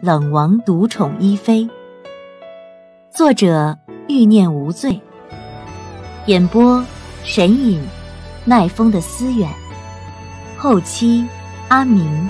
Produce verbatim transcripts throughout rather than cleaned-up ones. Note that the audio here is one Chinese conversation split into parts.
冷王独宠伊妃。作者欲念无罪，演播神隐，奈风的思远，后期阿明。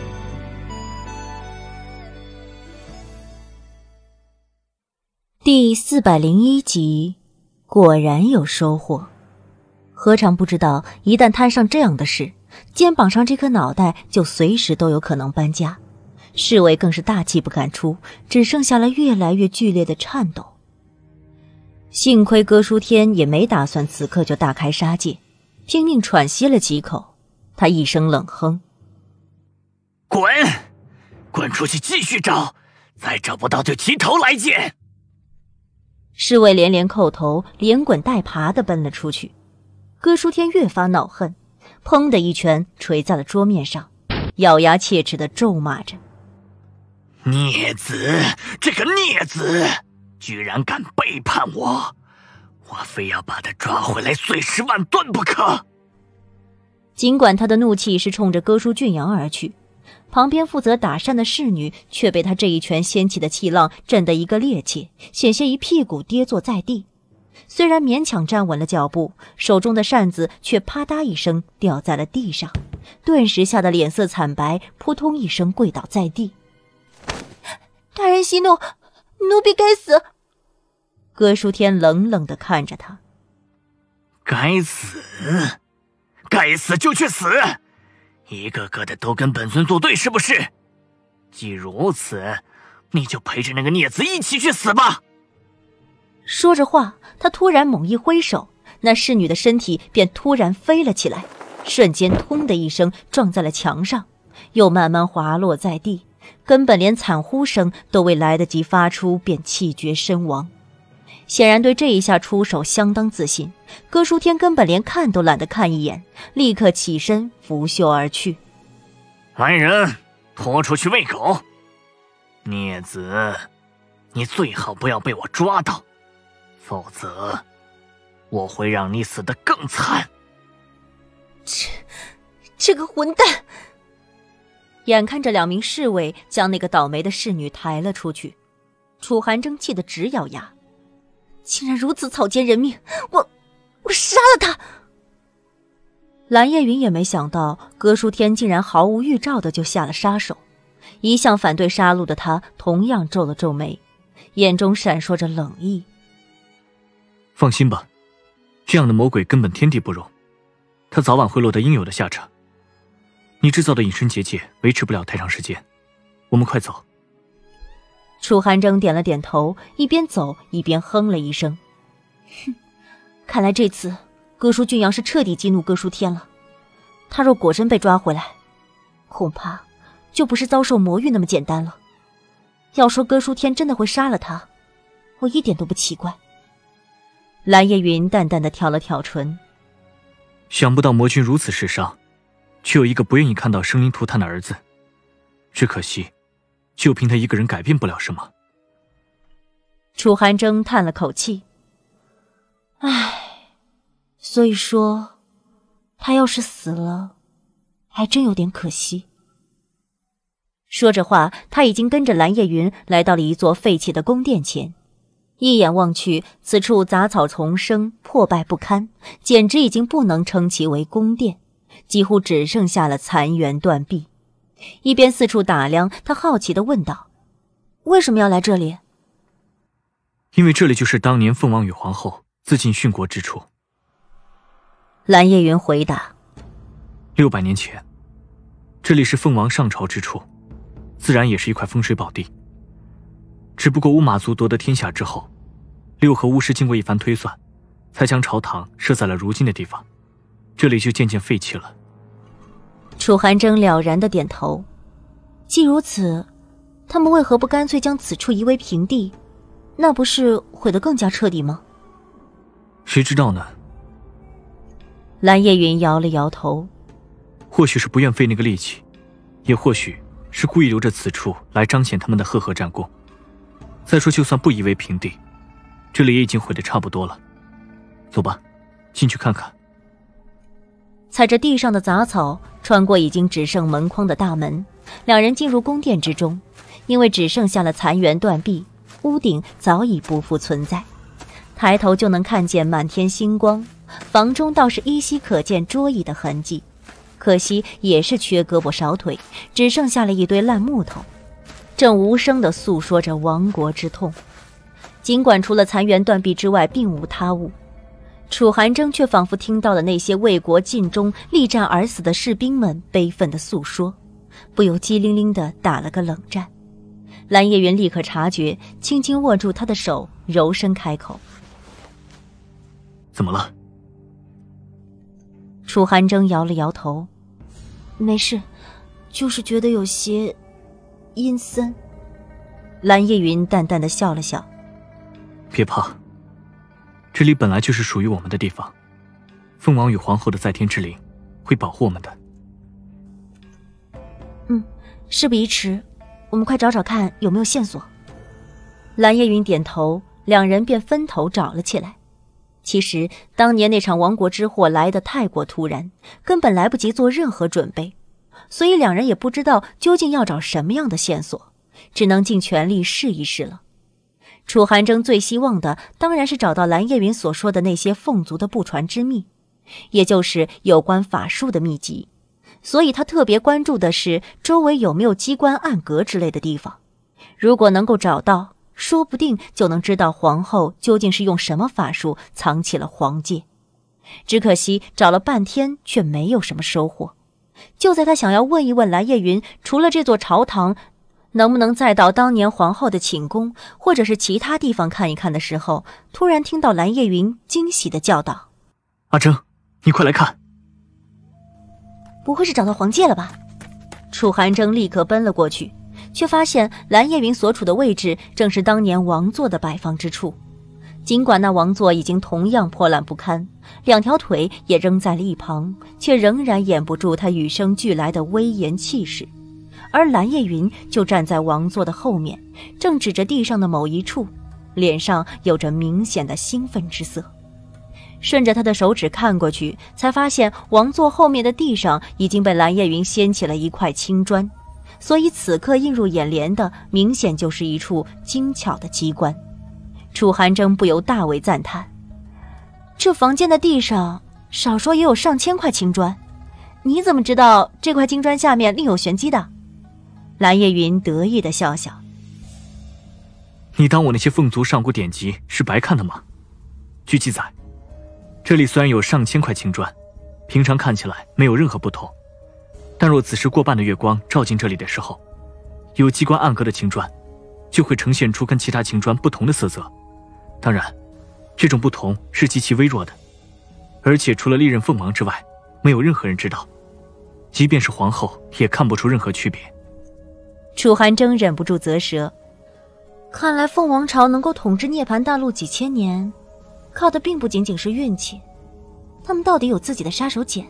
第四百零一集，果然有收获。何尝不知道，一旦摊上这样的事，肩膀上这颗脑袋就随时都有可能搬家。侍卫更是大气不敢出，只剩下了越来越剧烈的颤抖。幸亏哥舒天也没打算此刻就大开杀戒，拼命喘息了几口，他一声冷哼： 滚滚出去继续找，再找不到就齐头来见。 侍卫连连叩头，连滚带爬地奔了出去。哥舒天越发恼恨，砰的一拳捶在了桌面上，咬牙切齿地咒骂着： 孽子，这个孽子，居然敢背叛我，我非要把他抓回来碎尸万段不可。 尽管他的怒气是冲着哥舒俊阳而去，旁边负责打扇的侍女却被他这一拳掀起的气浪震得一个趔趄，险些一屁股跌坐在地。虽然勉强站稳了脚步，手中的扇子却啪嗒一声掉在了地上，顿时吓得脸色惨白，扑通一声跪倒在地。 大人息怒，奴婢该死。 哥舒天冷冷地看着他： 该死该死就去死，一个个的都跟本尊作对是不是？既如此，你就陪着那个孽子一起去死吧。 说着话，他突然猛一挥手，那侍女的身体便突然飞了起来，瞬间通的一声撞在了墙上，又慢慢滑落在地，根本连惨呼声都未来得及发出，便气绝身亡。显然对这一下出手相当自信，哥舒天根本连看都懒得看一眼，立刻起身拂袖而去。 来人，拖出去喂狗。孽子，你最好不要被我抓到，否则我会让你死得更惨。 这这个混蛋！ 眼看着两名侍卫将那个倒霉的侍女抬了出去，楚寒争气得直咬牙， 竟然如此草菅人命，我我杀了他！ 蓝夜云也没想到哥舒天竟然毫无预兆的就下了杀手，一向反对杀戮的他同样皱了皱眉，眼中闪烁着冷意。 放心吧，这样的魔鬼根本天地不容，他早晚会落得应有的下场。你制造的隐身结界维持不了太长时间，我们快走。 楚寒征点了点头，一边走一边哼了一声： 哼，看来这次哥舒俊阳是彻底激怒哥舒天了。他若果真被抓回来，恐怕就不是遭受魔域那么简单了。要说哥舒天真的会杀了他，我一点都不奇怪。 蓝夜云淡淡的挑了挑唇： 想不到魔君如此世上，却有一个不愿意看到生灵涂炭的儿子，只可惜就凭他一个人改变不了什么。 楚寒征叹了口气： 唉，所以说他要是死了，还真有点可惜。 说着话，他已经跟着蓝夜云来到了一座废弃的宫殿前，一眼望去，此处杂草丛生，破败不堪，简直已经不能称其为宫殿，几乎只剩下了残垣断壁。一边四处打量，他好奇地问道： 为什么要来这里？ 因为这里就是当年凤王与皇后自尽殉国之处。 蓝夜云回答： 六百年前，这里是凤王上朝之处，自然也是一块风水宝地。只不过乌马族夺得天下之后，六合巫师经过一番推算，才将朝堂设在了如今的地方，这里就渐渐废弃了。 楚寒征了然的点头： 既如此，他们为何不干脆将此处夷为平地？那不是毁得更加彻底吗？ 谁知道呢？ 蓝夜云摇了摇头： 或许是不愿费那个力气，也或许是故意留着此处来彰显他们的赫赫战功。再说就算不夷为平地，这里也已经毁得差不多了。走吧，进去看看。 踩着地上的杂草，穿过已经只剩门框的大门，两人进入宫殿之中。 因为只剩下了残垣断壁，屋顶早已不复存在。抬头就能看见满天星光，房中倒是依稀可见桌椅的痕迹，可惜也是缺胳膊少腿，只剩下了一堆烂木头，正无声地诉说着亡国之痛。尽管除了残垣断壁之外并无他物，楚寒征却仿佛听到了那些为国尽忠、力战而死的士兵们悲愤的诉说，不由机灵灵地打了个冷战。蓝夜云立刻察觉，轻轻握住他的手，柔声开口： 怎么了？ 楚寒征摇了摇头：没事，就是觉得有些阴森。蓝夜云淡淡地笑了笑： 别怕，这里本来就是属于我们的地方，凤王与皇后的在天之灵会保护我们的。 嗯，事不宜迟，我们快找找看有没有线索。蓝夜云点头，两人便分头找了起来。其实当年那场亡国之祸来得太过突然，根本来不及做任何准备，所以两人也不知道究竟要找什么样的线索，只能尽全力试一试了。楚寒征最希望的当然是找到蓝夜云所说的那些凤族的不传之秘，也就是有关法术的秘籍，所以他特别关注的是周围有没有机关暗格之类的地方。如果能够找到，说不定就能知道皇后究竟是用什么法术藏起了皇戒。只可惜找了半天却没有什么收获。就在他想要问一问蓝夜云，除了这座朝堂能不能再到当年皇后的寝宫，或者是其他地方看一看的时候，突然听到蓝夜云惊喜地叫道： 阿征，你快来看！ 不会是找到皇戒了吧？楚寒征立刻奔了过去，却发现蓝夜云所处的位置正是当年王座的摆放之处。尽管那王座已经同样破烂不堪，两条腿也扔在了一旁，却仍然掩不住他与生俱来的威严气势。而蓝夜云就站在王座的后面，正指着地上的某一处，脸上有着明显的兴奋之色。顺着他的手指看过去，才发现王座后面的地上已经被蓝夜云掀起了一块青砖，所以此刻映入眼帘的明显就是一处精巧的机关。楚寒征不由大为赞叹：这房间的地上少说也有上千块青砖，你怎么知道这块青砖下面另有玄机的？蓝夜云得意地笑笑： 你当我那些凤族上古典籍是白看的吗？据记载，这里虽然有上千块青砖，平常看起来没有任何不同，但若此时过半的月光照进这里的时候，有机关暗格的青砖就会呈现出跟其他青砖不同的色泽。当然，这种不同是极其微弱的，而且除了历任凤王之外，没有任何人知道，即便是皇后也看不出任何区别。 楚寒征忍不住啧舌，看来凤王朝能够统治涅槃大陆几千年，靠的并不仅仅是运气，他们到底有自己的杀手锏。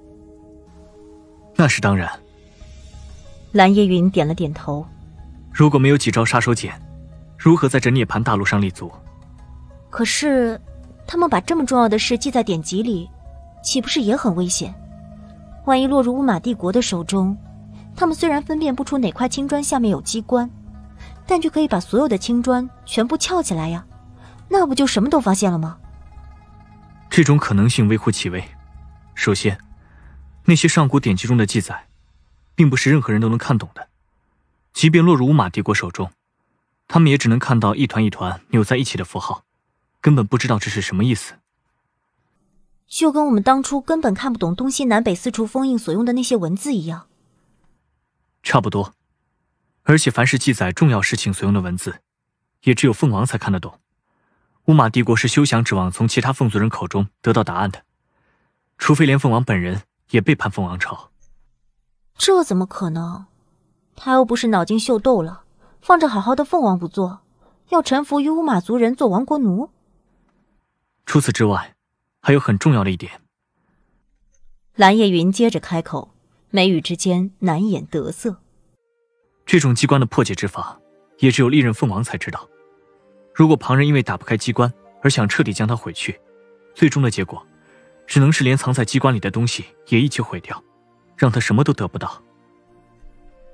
那是当然。 蓝夜云点了点头。 如果没有几招杀手锏，如何在这涅槃大陆上立足？ 可是他们把这么重要的事记在典籍里，岂不是也很危险？万一落入乌马帝国的手中，他们虽然分辨不出哪块青砖下面有机关，但却可以把所有的青砖全部撬起来呀，那不就什么都发现了吗？ 这种可能性微乎其微。首先，那些上古典籍中的记载并不是任何人都能看懂的，即便落入乌马帝国手中，他们也只能看到一团一团扭在一起的符号，根本不知道这是什么意思。 就跟我们当初根本看不懂东西南北四处封印所用的那些文字一样。 差不多。而且凡是记载重要事情所用的文字，也只有凤王才看得懂。乌马帝国是休想指望从其他凤族人口中得到答案的，除非连凤王本人也背叛凤王朝。 这怎么可能？他又不是脑筋秀逗了，放着好好的凤王不做，要臣服于乌马族人做亡国奴。 除此之外，还有很重要的一点。 蓝夜云接着开口，眉宇之间难掩得色。 这种机关的破解之法，也只有历任凤王才知道。如果旁人因为打不开机关而想彻底将它毁去，最终的结果只能是连藏在机关里的东西也一起毁掉，让他什么都得不到。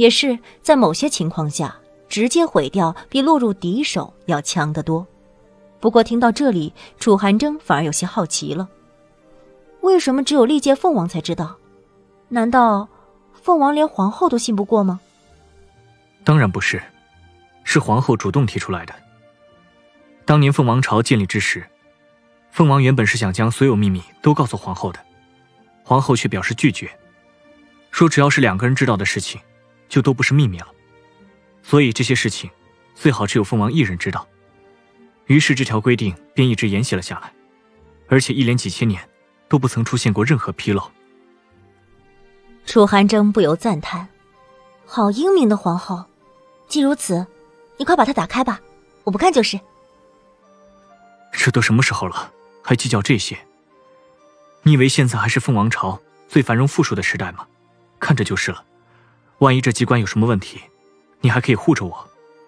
也是在某些情况下，直接毁掉比落入敌手要强得多。不过听到这里，楚寒征反而有些好奇了。为什么只有历届凤王才知道？难道凤王连皇后都信不过吗？ 当然不是，是皇后主动提出来的。当年凤王朝建立之时，凤王原本是想将所有秘密都告诉皇后的，皇后却表示拒绝，说只要是两个人知道的事情，就都不是秘密了。所以这些事情最好只有凤王一人知道。于是这条规定便一直沿袭了下来，而且一连几千年都不曾出现过任何纰漏。 楚寒征不由赞叹，好英明的皇后。既如此，你快把它打开吧，我不看就是。 这都什么时候了，还计较这些？你以为现在还是凤王朝最繁荣富庶的时代吗？看着就是了。万一这机关有什么问题，你还可以护着我。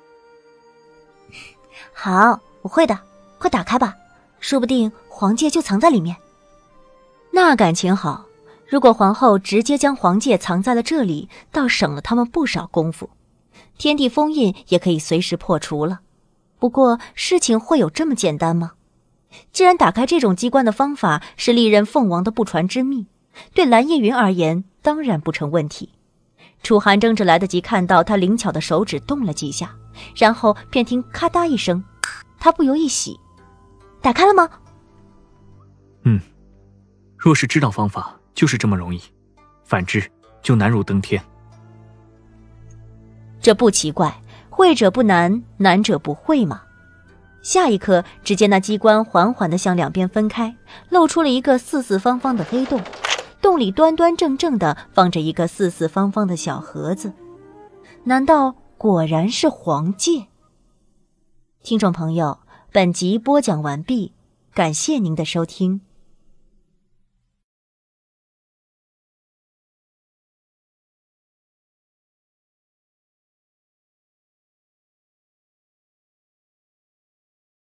好，我会的，快打开吧，说不定皇戒就藏在里面。那感情好，如果皇后直接将皇戒藏在了这里，倒省了他们不少功夫。天地封印也可以随时破除了。不过事情会有这么简单吗？既然打开这种机关的方法是历任凤王的不传之秘，对蓝夜云而言当然不成问题。楚寒征只来得及看到他灵巧的手指动了几下，然后便听咔嗒一声，他不由一喜。打开了吗？ 嗯，若是知道方法就是这么容易，反之就难如登天。 这不奇怪，会者不难，难者不会嘛。下一刻，只见那机关缓缓地向两边分开，露出了一个四四方方的黑洞，洞里端端正正地放着一个四四方方的小盒子。难道果然是皇戒？听众朋友，本集播讲完毕，感谢您的收听。